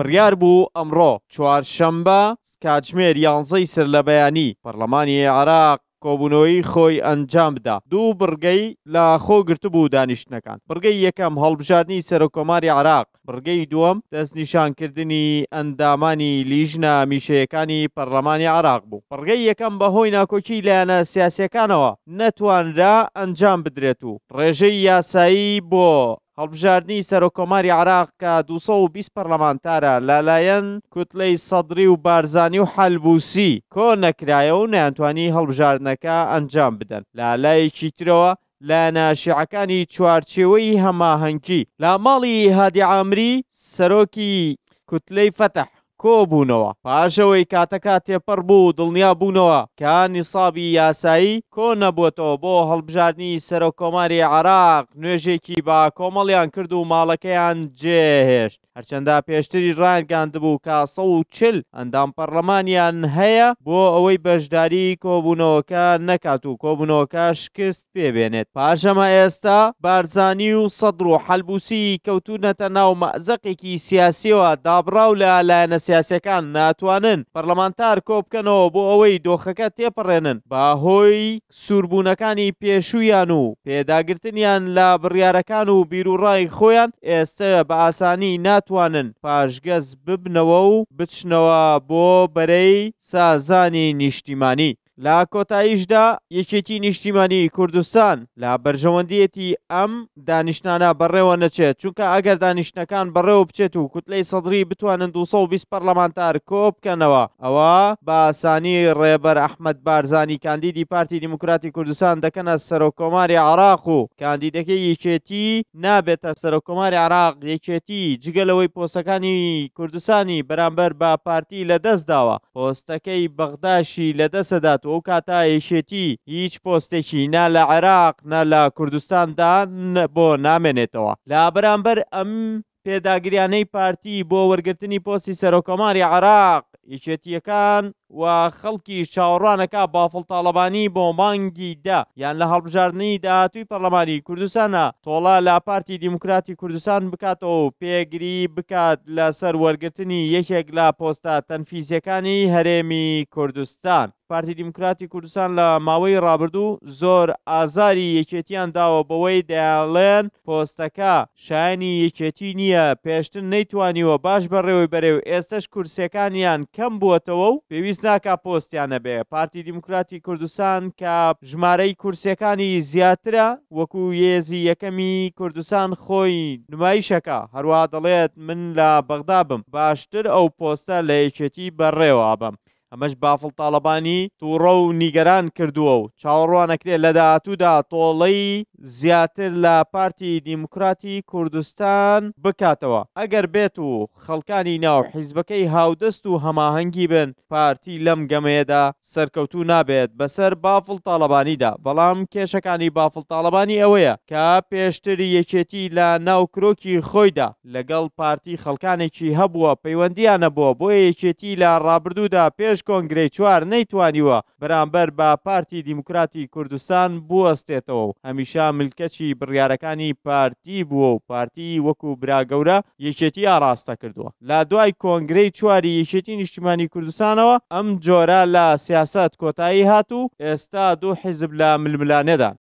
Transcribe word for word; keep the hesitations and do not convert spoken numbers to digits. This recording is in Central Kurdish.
بڕیار بوو ئەمڕۆ چوارشەممە کاتژمێر یانزەی سر لە بەیانی پەرلەمانی عێراق کۆبوونەوەی خۆی ئەنجام بدا. دوو بڕگەی لە خۆ گرتبوو دانیشتنەکان. بڕگەی یەکەم هەڵبژاردننی سەرۆکۆماری عێراق، بڕگەی دووەم دەستنیشانکردنی ئەندامانی لیژنە میشەیەکانی پەرلەمانی عێراق بوو. بڕگەی یەکەم بەهۆی ناکۆکی لایەنە سیاسیەکانەوە نەتوانرا ئەنجام بدرێت و ڕێژەی یاسایی بۆ هەڵبژاردننی سەرۆکۆماری عێراق کە دووسەد و بیست پەرلەمانتارە لەلایەن کوتلەی سەدری و بارزانی و حەلبووسی کۆ نەکرایە و نەیانتوانی هەڵبژاردنەکە ئەنجام بدەن. لە لایەکی ترەوە لایەنە شیعەکانی چوارچێوەی هەماهەنگی لە ماڵی هادی عامری سەرۆکی کوتلەی فەتح کۆبوونەوە. پاشەوەی کاتەکە تێپەڕ بوو دڵنیا بوونەوە کە نیسابی یاسایی کۆ نەبووەتەوە بۆ هەڵبژاردننی سەرۆکۆماری عێراق نوێژێکی با کۆمەڵیان کرد و ماڵەکەیان جێهێشت. هەرچەندە پێشتری ڕایگەاندبوو کە سەد و چل ئەندام پەرلەمانیان هەیە بۆ ئەوەی بەشداری کۆبوونەوەکە نەکات و کۆبوونەوەکە شکست پێبێنێت. پاشەمە ئێستا بارزانی و سەدر و حەلبووسی کەوتونەتە ناو مەئزەقێکی سیاسیەوە دابڕاو لە لایەنە سیاسیەکان ناتوانن پەرلەمانتار کۆ بکەنەوە بۆ ئەوەی دۆخەکە تێپەڕێنن بەهۆی سووربوونەکانی پێشوویان و پێداگرتنیان لە بڕیارەکان و بیرروڕای خۆیان ئێستا بە ئاسانی ناتوانن پاشگەز ببنەوە و بچنەوە بۆ بەرەی سازانی نیشتیمانی. لە کۆتاییشدا یەکێتی نیشتیمانی کوردستان لە بەرژەوەندیەتی ئەم دانیشتانە بەڕێوە نەچێت، چونکە ئەگەر دانیشتەکان بەڕێوە بچێت و کوتلەی سەدری بتوانن دووسەد و بیست پەرلەمانتار کۆ بکەنەوە، ئەوە بە ئاسانی ڕێبەر ئەحمەد بارزانی کاندیدی پارتی دیموکراتی کوردستان دەکەنە سەرۆکۆماری عێراق و کاندیدەکەی یەکێتی نابێتە سەرۆکۆماری عێراق. یەکێتی جگەلەوەی پۆستەکانی کوردستانی بەرامبەر بە پارتی لەدەست داوە، پۆستەکەی بەغداشی لەدەستەدات و ئەو کاتا یەکێتی هیچ پۆستێکی نا لە عێراق نا لە کوردستاندا بۆ نامێنێتەوە. لە بەرامبەر ئەم پێداگریانەی پارتی بۆ وەرگرتنی پۆستی سەرۆکۆماری عێراق، یەکێتیەکان و خەڵکی چاوەڕوانەکە بافڵ تاڵەبانی بۆ مانگی دا یان لە هەڵبژاردننی داهاتووی پەرلەمانی کوردستانە تۆڵە لە پارتی دیموکراتی کوردستان بکاتەوە و پێگری بکات لەسەر وەرگرتنی یەکێک لە پۆستە تەنفیزیەکانی هەرێمی کوردستان. پارتی دیموکراتی کوردستان لە ماوەی ڕابردوو زۆر ئازاری یەکێتیان داوە بەوەی دەیاڵێن پۆستەکە شایانی یەکێتی نییە، پێشتر نەیتوانیوە باش بەڕێوەی بەرێو، ئێستش کورسەکانیان کەم بووەتەوە و پێویست ناکا پۆستیانە بێ. پارتی دیموکراتی کوردستان کە ژمارەی کورسەکانی زیاترە وەکو یێزی یەکەمی کوردستان خۆی نمایشەکە، هەروە دەڵێت من لە بەغدا بم باشتر ئەو پۆستە لە یەکێتی بەڕێوە بم. ئەمەش بافڵ تاڵەبانی تووڕە و نیگەران کردووە و چاوەڕوانەکرێت لە داهاتوودا تۆڵەی زیاتر لە پارتی دیموکراتی کوردستان بکاتەوە. ئەگەر بێت و خەڵکانی ناو حیزبەکەی هاودەست و هەماهەنگی بن، پارتی لەم گەمەیەدا سەرکەوتوو نابێت بەسەر بافڵ تاڵەبانیدا. بەڵام کێشەکانی بافڵ تاڵەبانی ئەوەیە کە پێشتری یەکێتی لە ناو کرۆکی خۆیدا لەگەڵ پارتی خەڵکانێکی هەبووە پەیوەندیانە بووە، بۆ یەکێتی لە ڕابردوودا پێش کۆنگرەی چوار نەیتوانیوە بەرامبەر بە پارتی دیموکراتی کوردستان بوەستێتەوە و هەمیشە ملکەچی بڕیارەکانی پارتی بووە و پارتی وەکو براگەورە یەکێتی ئاڕاستە کردووە. لە دوای کۆنگرەی چواری یەکێتی نیشتیمانی کوردستانەوە ئەم جۆرە لە سیاست کۆتایی هات و ئێستا دوو حیزب لە ململانێدان.